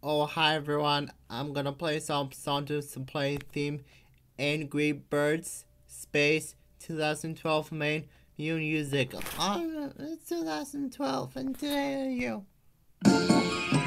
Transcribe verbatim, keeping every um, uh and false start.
Oh, hi everyone. I'm gonna play some song to play theme Angry Birds Space twenty twelve main new music. Oh, it's two thousand twelve and today are you.